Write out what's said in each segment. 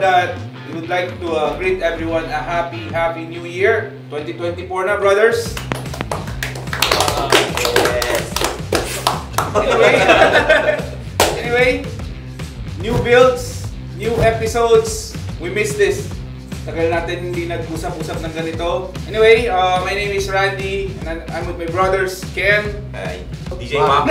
that, we would like to greet everyone a happy new year. 2024 na, brothers. Yes. Anyway, new builds, new episodes. We miss this. Tagal natin hindi nag-usap-usap ng ganito. Anyway, my name is Randy and I'm with my brothers, Ken. Hi. DJ Mac.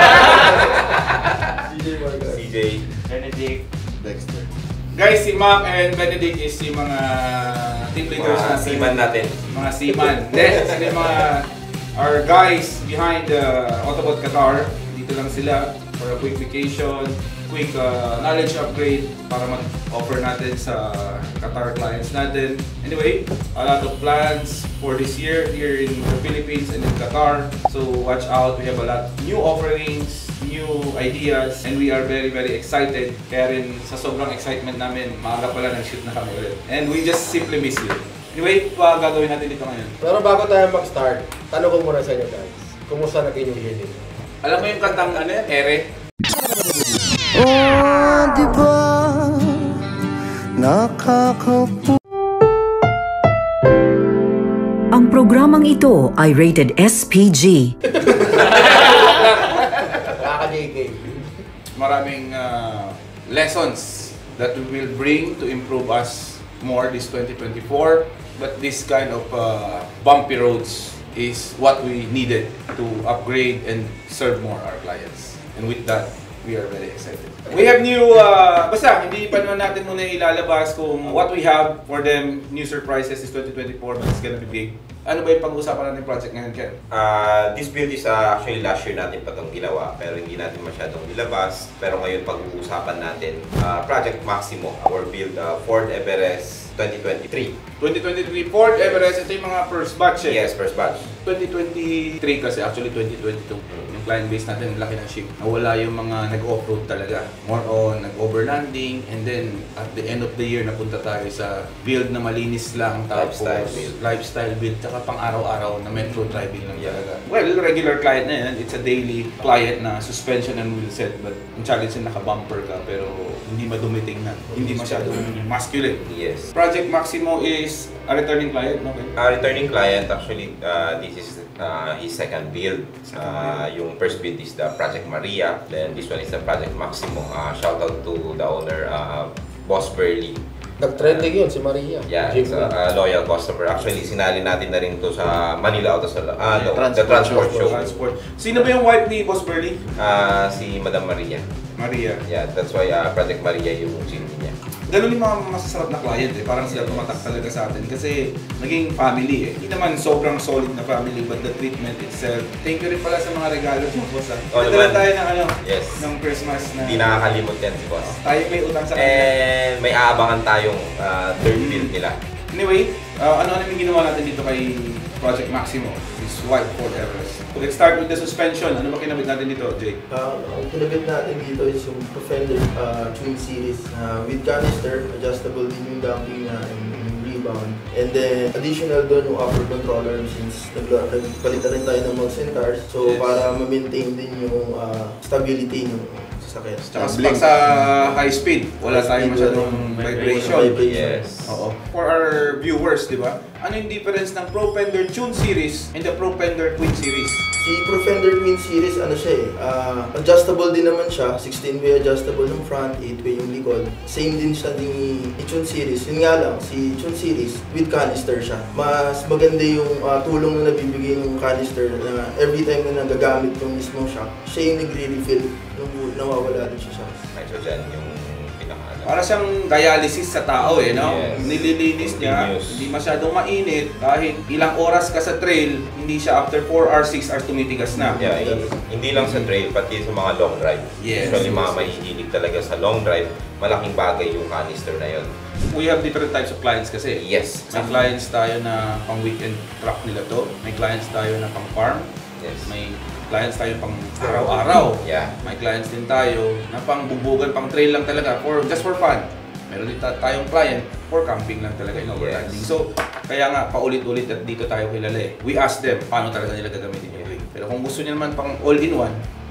CJ, Benedict. Dexter. Guys, si Mac and Benedict is yung mga team leaders Mga seaman natin. Mga seaman. Then, sila yung mga our guys behind the Autobot Qatar. Dito lang sila for a quick vacation, quick knowledge upgrade para mag-offer natin sa Qatar clients natin. Anyway, a lot of plans for this year here in the Philippines and in Qatar. So watch out, we have a lot new offerings, new ideas, and we are very excited. Kaya rin sa sobrang excitement namin, maaga pala nag-shoot na kami ulit. And we just simply miss you. Anyway, gagawin natin dito ngayon. Pero bago tayo mag-start, tanong ko muna sa inyo guys. Kumusta naging yung year ninyo? Alam mo yung kantang ano yan, Ere? Oh, diba nakakapu... Ang programang ito ay rated SPG. Nakaka-JK. Maraming lessons that we will bring to improve us more this 2024. But this kind of bumpy roads is what we needed to upgrade and serve more our clients. And with that, we are very excited. We have new, basta hindi pa naman natin muna ilalabas kung what we have for them, new surprises is 2024, but it's gonna be big. Ano ba yung pag-uusapan natin project ngayon, Ken? This build is actually last year natin pa itong ginawa, pero hindi natin masyadong nilabas. Pero ngayon pag-uusapan natin, Project Maximo, our build, Ford Everest 2023. 2023 Ford Everest, ito yung mga first batch eh. Yes, first batch. 2023 kasi actually 2022. Yung client base natin, laki ng ship. Nawala yung mga nag-off-road talaga. More on nag-overlanding, and then at the end of the year, napunta tayo sa build na malinis lang. Tapos lifestyle build, tsaka pang araw-araw na metro driving lang talaga. Well, regular client na yan. It's a daily client na suspension and wheel set, but ang challenge na naka-bumper ka, pero hindi madumiting na. Hindi masyadong masculine. Yes. Project Maximo is a returning client, no? Returning client, actually, this is his second build. Yung first build is the Project Maria, then this one is the Project Maximo. Shout out to the owner, Boss Burley. Nag-trending yun si Maria. Yeah, it's a loyal customer. Actually, sinali natin na rin to sa Manila Auto Salon. The Transport Show. Sino ba yung wife ni Boss Burley? Si Madam Maria. Maria. Yeah, that's why Project Maria yung GP niya. Ganun yung mga masasarap na client eh. Parang sila tumatak talaga sa atin kasi naging family eh. Hindi naman sobrang solid na family, but the treatment itself. Thank you rin pala sa mga regalo mo, boss. Nadala tayo ng Yes. ng Christmas na... Hindi nakakalimot yan si boss. Tayo may utang sa kanila. And may aabangan tayong third build nila. Anyway, ano yung ginawa natin dito kay Project Maximo? This white Ford Everest. Let's start with the suspension. Ano ba kinabit natin dito, Jake? Ang kinabit natin dito is yung Profender Twin Series with canister, adjustable din yung damping na and rebound. And then additional doon yung upper controller since nagpalitan rin tayo ng mga centaurs. So para ma-maintain din yung stability ng sasakyan. Tsaka pag sa high speed, wala tayong masyadong vibration. Yes. Oo. For our viewers, di ba? Ano yung difference ng Profender Tune Series and the Profender Twin Series? Si Profender Twin Series, ano siya eh, adjustable din naman siya, 16-way adjustable ng front, 8-way yung likod. Same din siya ni Tune Series. Yun nga lang, si Tune Series with canister siya. Mas maganda yung tulong na nabibigay ng canister na every time na nagagamit yung mismong shock, siya yung nagre-refill nung nawawala din siya. So dyan yung pinaka Para siyang dialysis sa tao eh, no? Yes. Nililinis niya, hindi masyadong mainit. Kahit ilang oras ka sa trail, hindi siya after 4 hours, 6 hours tumitigas na. Yeah, hindi lang sa trail, pati sa mga long drive. Yes. Usually mga mahihilig talaga sa long drive, malaking bagay yung canister na yun. We have different types of clients kasi. Yes. May clients tayo na pang weekend truck nila to. May clients tayo na pang farm. Yes. May clients tayo pang araw-araw. Yeah. May clients din tayo na pang bubugan, pang trail lang talaga, just for fun. Meron din tayong client for camping lang talaga, overlanding. Yes. So, kaya nga, paulit-ulit at dito tayo kilala eh. We ask them paano talaga nila gagamitin yung rig. Pero kung gusto niya naman pang all-in-one,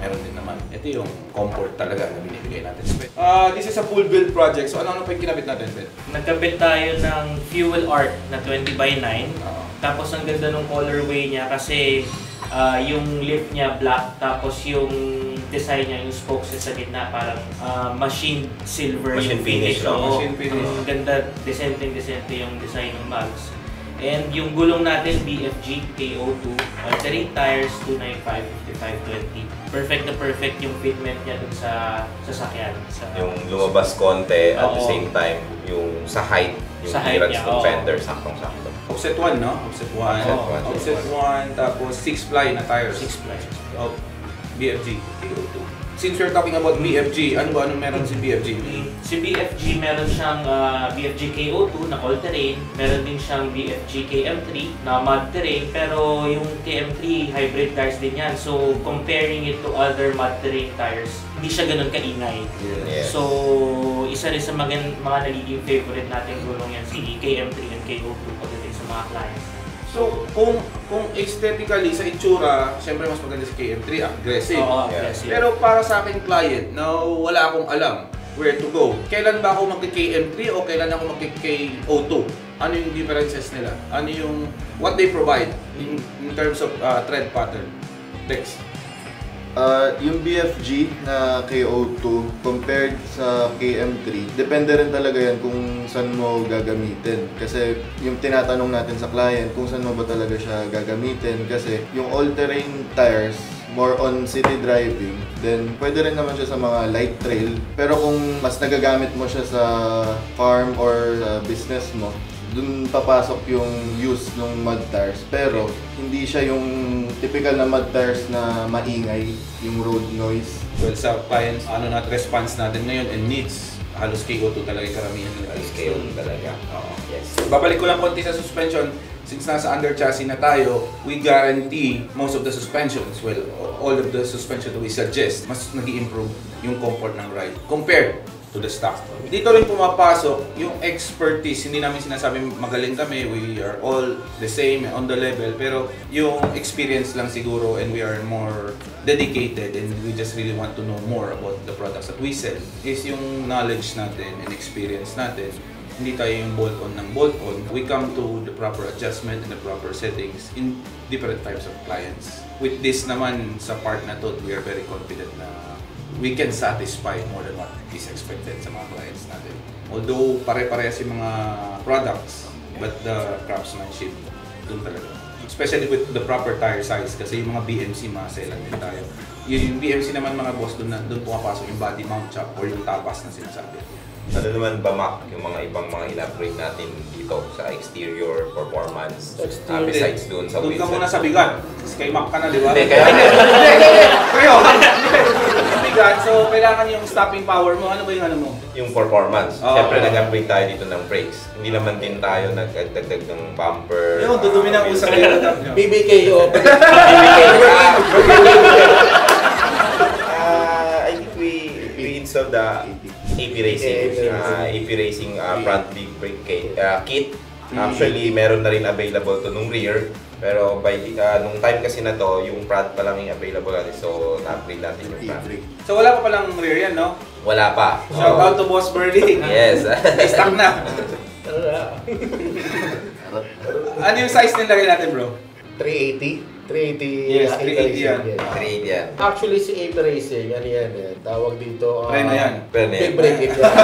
meron din naman. Ito yung comfort talaga na binibigay natin. This is a full build project. So ano pa yung kinabit natin, Ben? Nagkabit tayo ng Fuel Art na 20x9. Tapos ang ganda ng colorway niya kasi yung lip niya black, tapos yung design niya, yung spokes sa gitna parang machine silver Machine yung finish. finish, no? Machine finish. Ang ganda, decente yung design ng mags. And yung gulong natin, BFG KO2, alternate tires, 295, 55, 20. Perfect na perfect yung fitment niya dun sa sasakyan. Yung lumabas konti at the same time, yung sa height, yung Sa height clearance niya, ng oo. fender, saktong-sakto. Offset 1, no? Offset 1. Offset 1, tapos 6-ply na tires. 6-ply. Of BFG KO2. Since we're talking about BFG, anong meron si BFG? Si BFG meron siyang BFG KO2 na all-terrain, meron din siyang BFG KM3 na mud-terrain, pero yung KM3 hybrid tires din yan. So comparing it to other mud-terrain tires, hindi siya ganun kaingay. Yes. So isa rin sa mga nagiging favorite nating gulong yan, si KM3 and KO2 pagdating sa mga clients. So, kung aesthetically sa itsura, siyempre mas maganda si KM3, aggressive. Oo, Yeah. aggressive. Pero para sa akin client na wala akong alam where to go, kailan ba ako magki-KM3 o kailan ako magki-KO2? Ano yung differences nila? Ano yung what they provide in terms of tread pattern? Text. Yung BFG na KO2 compared sa KM3, depende rin talaga yan kung saan mo gagamitin. Kasi yung tinatanong natin sa client kung saan mo ba talaga siya gagamitin. Kasi yung all-terrain tires, more on city driving, then pwede rin naman siya sa mga light trail. Pero kung mas nagagamit mo siya sa farm or business mo, dun papasok yung use ng mud tires. Pero hindi siya yung typical na mud tires na maingay, yung road noise. Well, sa clients, response natin ngayon and needs, halos KO2 talaga yung karamihan nila. Halos KO2 talaga. Oo. Yes. Babalik ko lang konti sa suspension. Since nasa under chassis na tayo, we guarantee most of the suspensions, well, all of the suspension that we suggest, mas nag-i-improve yung comfort ng ride compared to the stock. Dito rin pumapasok yung expertise. Hindi namin sinasabi magaling kami, we are all the same on the level, pero yung experience lang siguro and we are more dedicated and we just really want to know more about the products that we sell is yung knowledge natin and experience natin. Hindi tayo yung bolt-on ng bolt-on. We come to the proper adjustment and the proper settings in different types of clients. With this naman sa part na to, we are very confident na we can satisfy more than what is expected sa mga clients natin. Although pare-parehas yung mga products, but the craftsmanship, dun talaga. Especially with the proper tire size, kasi yung mga BMC, maselan din tayo. Yung BMC naman mga boss, dun pumapasok yung body mount chop or yung tapas na sinasabi. Ano naman ba, Mac, yung mga ibang mga in-upgrade natin dito sa exterior performance? Besides doon sa Doon ka wheelset? muna sa bigat. Kasi kay Mac ka na, di ba? Hindi, kaya Sa bigat, so kailangan yung stopping power mo. Ano ba yung ano mo? yung performance. Oo. Siyempre, nag-upgrade tayo dito ng brakes. Hindi naman din tayo nagdagdag ng bumper. Yung dudumi ng usap nyo. BBKO. I think we installed the AP Racing front big brake kit. Actually, meron na rin available to nung rear. Pero by nung time kasi na to, yung front pa lang yung available natin. So, na-upgrade natin yung front. So wala pa palang rear yan, no? Wala pa. Shout out to Boss Birdie. Yes. Stuck na. Ano yung size nilagay natin, bro? 380. 380. Yes, 380 Racing, yan. yes. Grade yan. Actually, si AP Racing, ano yan eh, tawag dito, Preno yan. Preno yan. big brake kit yan.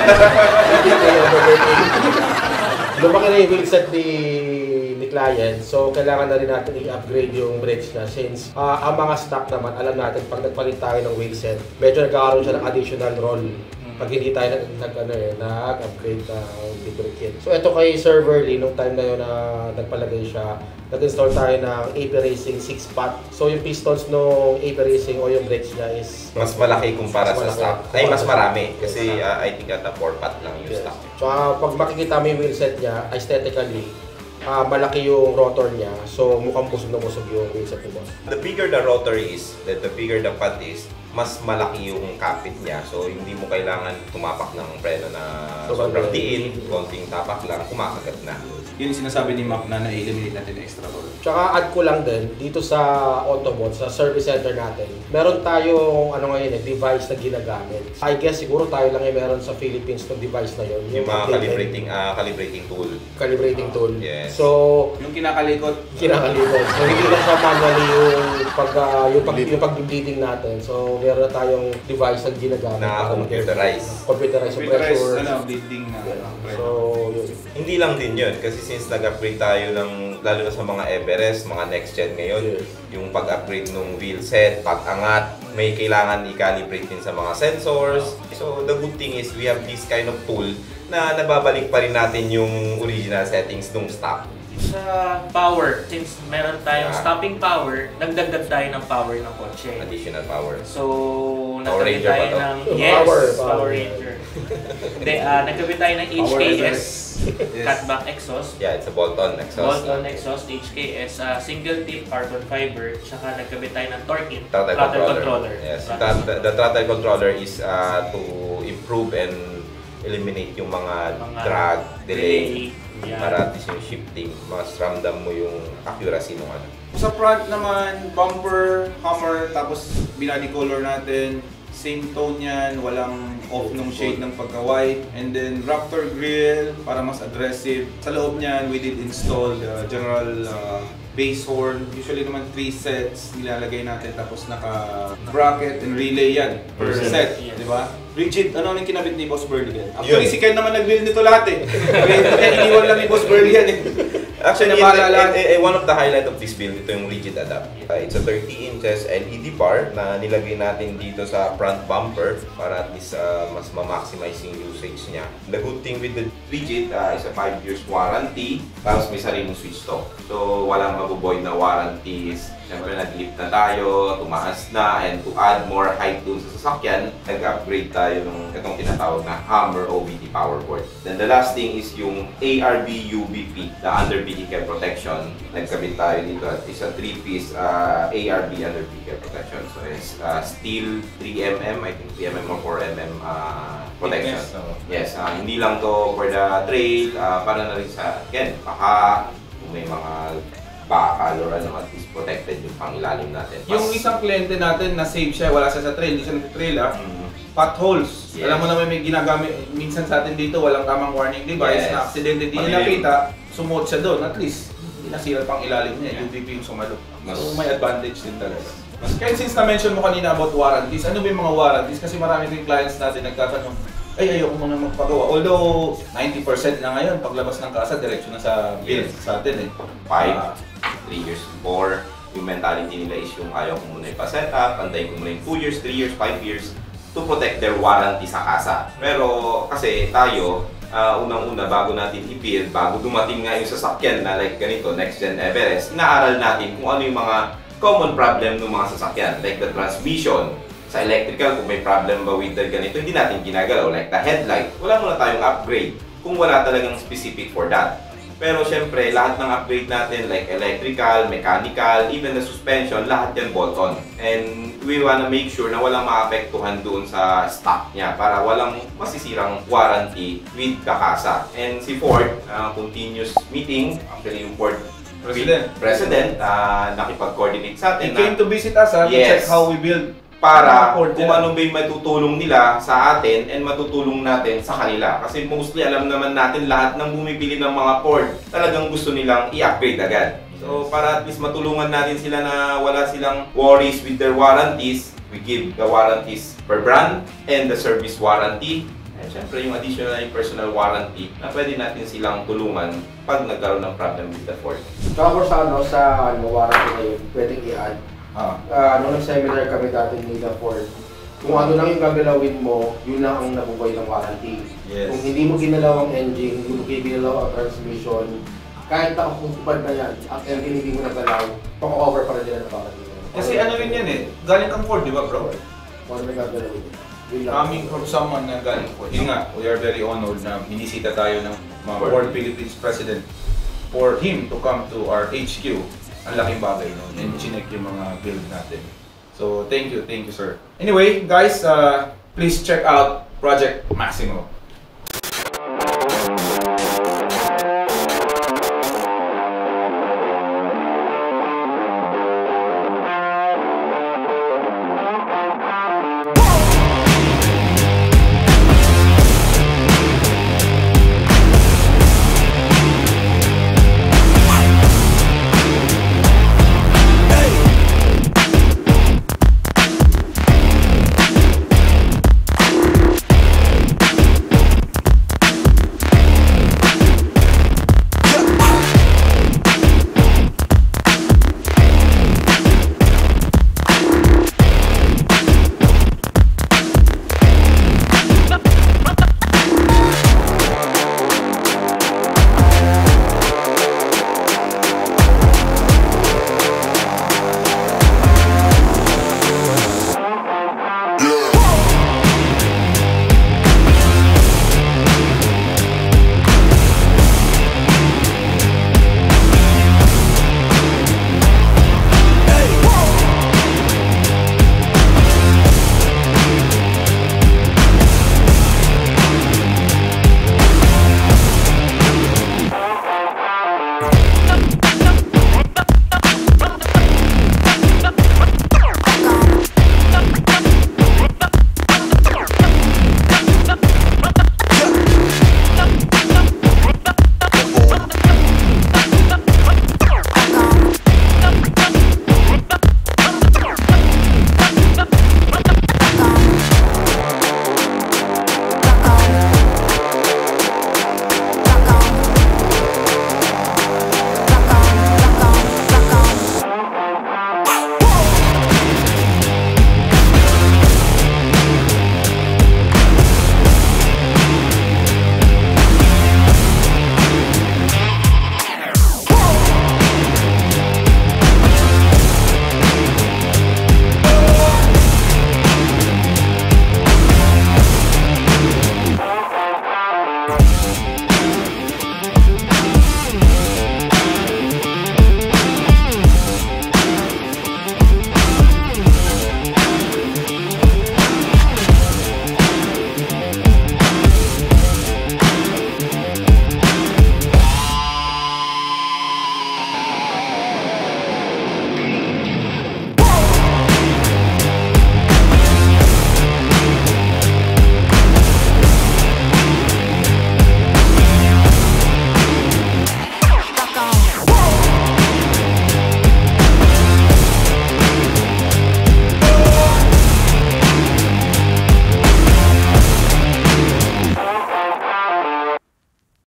Lumaki na yung wheelset ni client, so kailangan na rin natin i-upgrade yung brakes niya since ang mga stock naman, alam natin pag nagpalit tayo ng wheelset, medyo nagkakaroon siya ng additional roll pag hindi tayo nag-upgrade na big brake kit. So ito kay Sir Verly, nung time na yun na nagpalagay siya, nag-install tayo ng AP Racing 6-pot. So yung pistons ng AP Racing o yung brakes niya is Mas malaki kumpara sa Mas malaki. stock. Ay, mas marami. Kasi I think ata 4-pot lang yung yes. stock. So pag makikita mo yung wheelset niya, aesthetically, malaki yung rotor niya. So mukhang busog na busog yung wheelset ni boss. The bigger the rotor is, the bigger the pot is, mas malaki yung kapit niya. So, hindi mo kailangan tumapak ng preno na sobrang diin, konting tapak lang, kumakagat na. Yun yung sinasabi ni Mac na na-eliminate natin yung extra ball. Tsaka add ko lang din, dito sa Autobot, sa service center natin, meron tayong device na ginagamit. I guess siguro tayo lang meron sa Philippines ng device na yun. Yung mga calibrating tool. Calibrating tool. Yes. So, yung kinakalikot. So, hindi lang siya manually yung pag-bleeding natin. So, meron na tayong device na ginagamit. Na computerized. Computerized pressure. Bleeding na. So, yun. Hindi lang din yun. Kasi since nag-upgrade tayo ng, lalo na sa mga Everest, mga next gen ngayon, yung pag-upgrade ng wheel set, pag-angat, may kailangan i-calibrate din sa mga sensors. So, the good thing is we have this kind of tool na nababalik pa rin natin yung original settings ng stock. Sa power, since meron tayong stopping power, nagdagdag tayo ng power ng kotse. Additional power. So, Power nagkabit Ranger tayo ba to? ng... Power Ranger. Hindi, nagkabit tayo ng HKS cutback exhaust. Yeah, it's a bolt-on exhaust. Bolt-on exhaust, HKS, single tip carbon fiber, tsaka nagkabit tayo ng torque Throttle controller. Yes, the throttle controller is to improve and eliminate yung mga drag, delay, para at least yung shifting, mas ramdam mo yung accuracy ng ano. Sa front naman, bumper, hammer, tapos binody color natin, same tone yan, walang off nung shade ng pagka-white. And then Raptor grill para mas aggressive. Sa loob niyan, we did install the general base horn. Usually naman 3 sets nilalagay natin, tapos naka-bracket and relay yan per set, di ba? Rigid, ano yung kinabit ni Boss Burley yan? Actually, si Ken naman nag-build nito lahat eh. Kaya iniwan lang ni Boss Burley yan eh. Actually, one of the highlight of this build, ito yung rigid adapt. It's a 30 inches LED bar na nilagay natin dito sa front bumper para at least mas ma-maximize yung usage niya. The good thing with the rigid is a 5 years warranty, tapos may sariling switch to. So, walang mabuboid na warranties. Siyempre, nag-lift na tayo, tumaas na, and to add more height dun sa sasakyan, nag-upgrade tayo ng itong tinatawag na Hammer OBD powerboard. Then the last thing is yung ARB UBP, the under vehicle protection. Nagkabit tayo dito at is a 3-piece ARB under vehicle protection. So it's steel 3mm, I think 3mm or 4mm protection. Yes, hindi lang to for the trail, para na rin sa, again, baka may mga bakal or ano, at least protected yung pangilalim natin. Yung isang kliyente natin na save siya, wala siya sa trail, hindi siya nag-trail potholes. Yes. Alam mo naman may ginagamit, minsan sa atin dito walang tamang warning device, na aksidente, hindi niya nakita, sumuot siya doon, at least hindi nasira pang ilalim niya, UVP yung sumalok. So may advantage din talaga. Kaya since na-mention mo kanina about warranties, ano ba yung mga warranties? Kasi marami rin clients natin nagtatanong, ay ayoko muna magpagawa. Although 90% na ngayon, paglabas ng kasa, diretso na sa bill sa atin eh. 3 years before, yung mentality nila is yung ayaw ko muna ipa-set up, antayin ko muna yung 2 years, 3 years, 5 years to protect their warranty sa kasa. Pero kasi tayo, unang-una bago natin i-build, bago dumating nga yung sasakyan na like ganito, Next Gen Everest, inaaral natin kung ano yung mga common problem ng mga sasakyan, like the transmission. Sa electrical, kung may problem ba with the ganito, hindi natin ginagalaw, like the headlight. Wala muna tayong upgrade kung wala talagang specific for that. Pero syempre, lahat ng upgrade natin like electrical, mechanical, even the suspension, lahat yan bolt-on. And we wanna make sure na walang maapektuhan doon sa stock niya para walang masisirang warranty with kakasa. And si Ford, continuous meeting, actually yung Ford President, nakipag-coordinate sa atin. He came to visit us to check how we build. Para kung ano ba yung matutulong nila sa atin and matutulong natin sa kanila. Kasi mostly alam naman natin lahat ng bumibili ng mga Ford talagang gusto nilang i-upgrade agad. So para at least matulungan natin sila na wala silang worries with their warranties, we give the warranties per brand and the service warranty. And syempre yung additional na yung personal warranty na pwede natin silang tulungan pag nagkaroon ng problem with the Ford. Tapos sa warranty na yun, pwedeng i-add. Nung nag-seminar kami dati ni Ford, kung ano lang yung gagalawin mo, yun lang ang nabubuhay ng warranty. Yes. Kung hindi mo ginalaw ang engine, hindi mo ginalaw ang transmission, kahit nakakupad na yan, ang engine hindi mo nagalaw, pang-over pa rin nila ng warranty. Kasi ano rin yan eh, galing kang Ford, di ba bro? Kung ano may gagalawin. Coming from someone na galing Ford. Yun nga, we are very honored na binisita tayo ng mga Ford Philippines President for him to come to our HQ. Ang laking bagay nun, and chinek yung mga build natin. So thank you sir. Anyway guys, please check out Project Maximo.